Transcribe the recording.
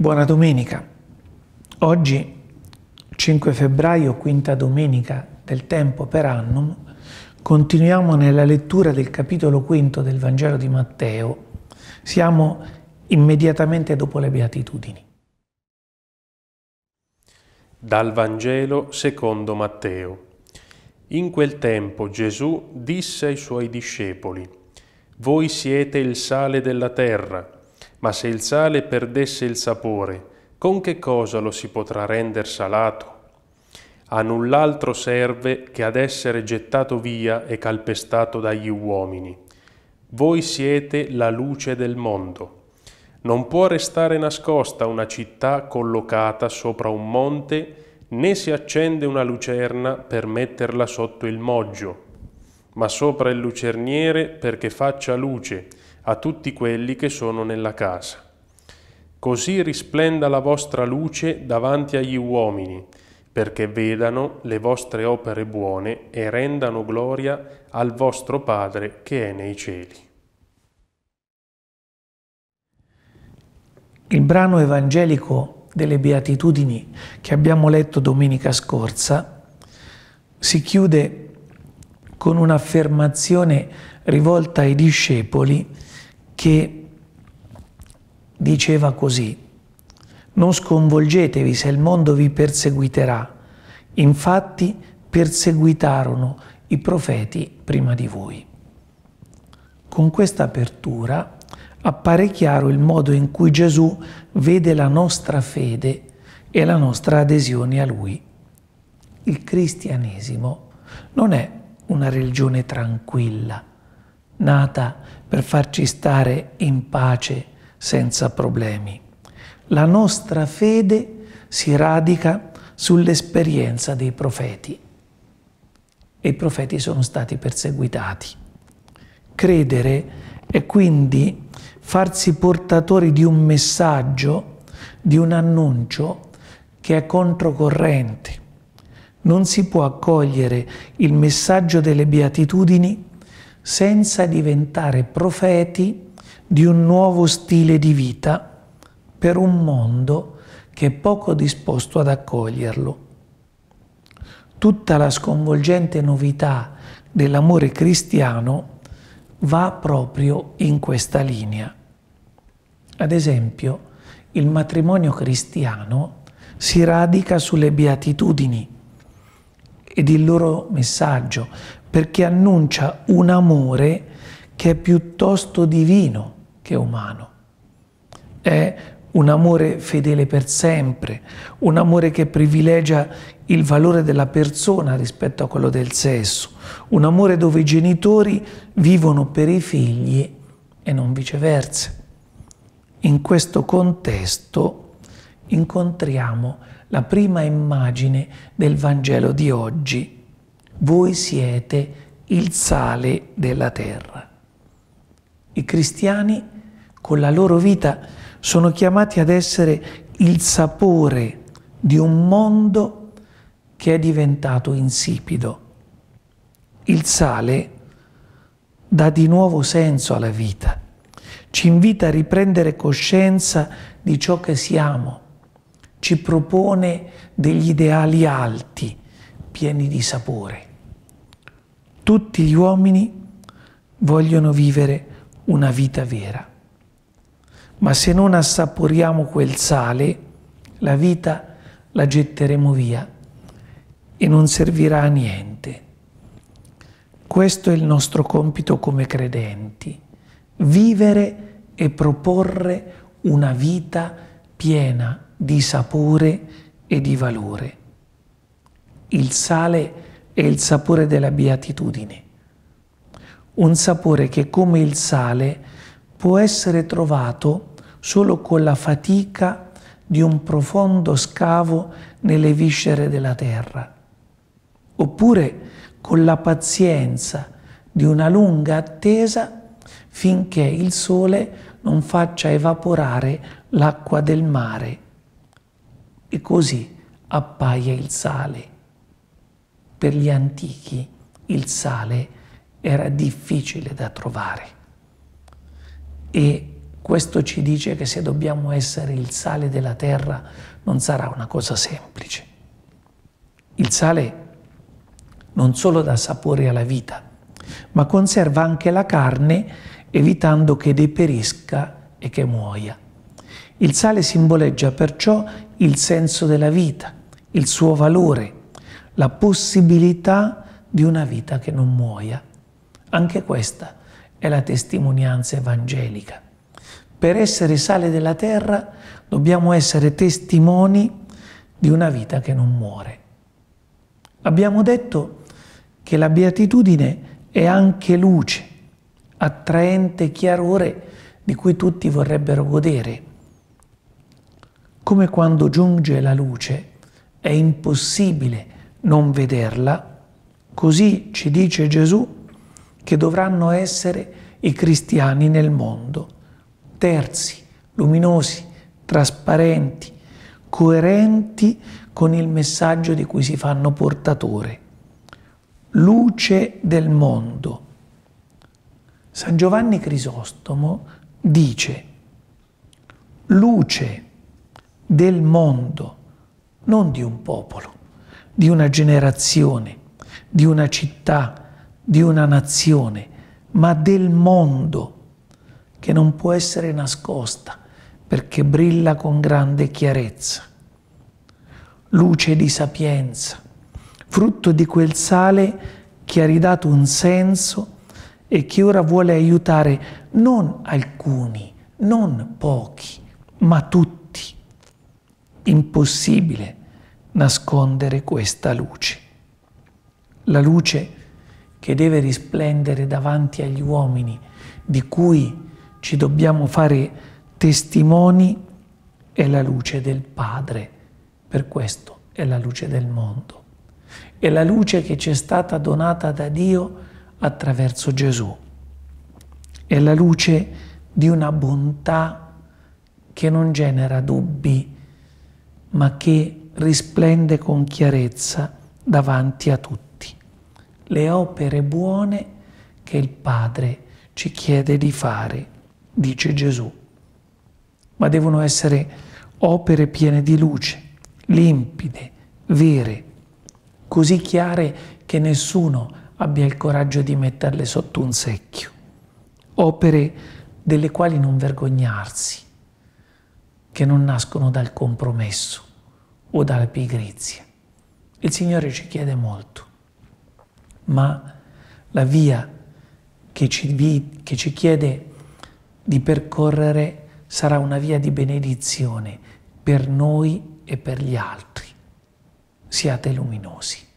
Buona domenica. Oggi, 5 febbraio, quinta domenica del tempo per annum, continuiamo nella lettura del capitolo quinto del Vangelo di Matteo. Siamo immediatamente dopo le Beatitudini. Dal Vangelo secondo Matteo. In quel tempo Gesù disse ai suoi discepoli: «Voi siete il sale della terra, ma se il sale perdesse il sapore, con che cosa lo si potrà render salato? A null'altro serve che ad essere gettato via e calpestato dagli uomini. Voi siete la luce del mondo. Non può restare nascosta una città collocata sopra un monte, né si accende una lucerna per metterla sotto il moggio, ma sopra il lucerniere perché faccia luce a tutti quelli che sono nella casa. Così risplenda la vostra luce davanti agli uomini, perché vedano le vostre opere buone e rendano gloria al vostro Padre che è nei cieli». Il brano evangelico delle Beatitudini che abbiamo letto domenica scorsa si chiude con un'affermazione rivolta ai discepoli che diceva così: «Non sconvolgetevi se il mondo vi perseguiterà, infatti perseguitarono i profeti prima di voi». Con questa apertura appare chiaro il modo in cui Gesù vede la nostra fede e la nostra adesione a Lui. Il cristianesimo non è una religione tranquilla, nata per farci stare in pace senza problemi. La nostra fede si radica sull'esperienza dei profeti e i profeti sono stati perseguitati. Credere è quindi farsi portatori di un messaggio, di un annuncio che è controcorrente. Non si può accogliere il messaggio delle Beatitudini senza diventare profeti di un nuovo stile di vita per un mondo che è poco disposto ad accoglierlo. Tutta la sconvolgente novità dell'amore cristiano va proprio in questa linea. Ad esempio, il matrimonio cristiano si radica sulle Beatitudini ed il loro messaggio, perché annuncia un amore che è piuttosto divino che umano. È un amore fedele per sempre, un amore che privilegia il valore della persona rispetto a quello del sesso, un amore dove i genitori vivono per i figli e non viceversa. In questo contesto incontriamo la prima immagine del Vangelo di oggi. Voi siete il sale della terra. I cristiani con la loro vita sono chiamati ad essere il sapore di un mondo che è diventato insipido. Il sale dà di nuovo senso alla vita, ci invita a riprendere coscienza di ciò che siamo, ci propone degli ideali alti, pieni di sapore. Tutti gli uomini vogliono vivere una vita vera, ma se non assaporiamo quel sale, la vita la getteremo via e non servirà a niente. Questo è il nostro compito come credenti: vivere e proporre una vita piena di sapore e di valore. Il sale è il sapore della beatitudine, un sapore che, come il sale, può essere trovato solo con la fatica di un profondo scavo nelle viscere della terra, oppure con la pazienza di una lunga attesa finché il sole non faccia evaporare l'acqua del mare e così appaia il sale. Per gli antichi il sale era difficile da trovare e Questo ci dice che se dobbiamo essere il sale della terra non sarà una cosa semplice. Il sale non solo dà sapore alla vita, ma conserva anche la carne evitando che deperisca e che muoia. Il sale simboleggia perciò il senso della vita, il suo valore, la possibilità di una vita che non muoia. Anche questa è la testimonianza evangelica. Per essere sale della terra dobbiamo essere testimoni di una vita che non muore. Abbiamo detto che la beatitudine è anche luce, attraente chiarore di cui tutti vorrebbero godere. Come quando giunge la luce è impossibile non vederla, così ci dice Gesù che dovranno essere i cristiani nel mondo, terzi, luminosi, trasparenti, coerenti con il messaggio di cui si fanno portatore. Luce del mondo. San Giovanni Crisostomo dice: luce del mondo, non di un popolo, di una generazione, di una città, di una nazione, ma del mondo, che non può essere nascosta perché brilla con grande chiarezza. Luce di sapienza, frutto di quel sale che ha ridato un senso e che ora vuole aiutare non alcuni, non pochi, ma tutti. Impossibile nascondere questa luce. La luce che deve risplendere davanti agli uomini, di cui ci dobbiamo fare testimoni, è la luce del Padre. Per questo è la luce del mondo. È la luce che ci è stata donata da Dio attraverso Gesù. È la luce di una bontà che non genera dubbi, ma che risplende con chiarezza davanti a tutti. Le opere buone che il Padre ci chiede di fare, dice Gesù. Ma devono essere opere piene di luce, limpide, vere, così chiare che nessuno abbia il coraggio di metterle sotto un secchio. Opere delle quali non vergognarsi, che non nascono dal compromesso o dalla pigrizia. Il Signore ci chiede molto, ma la via che ci chiede di percorrere sarà una via di benedizione per noi e per gli altri. Siate luminosi.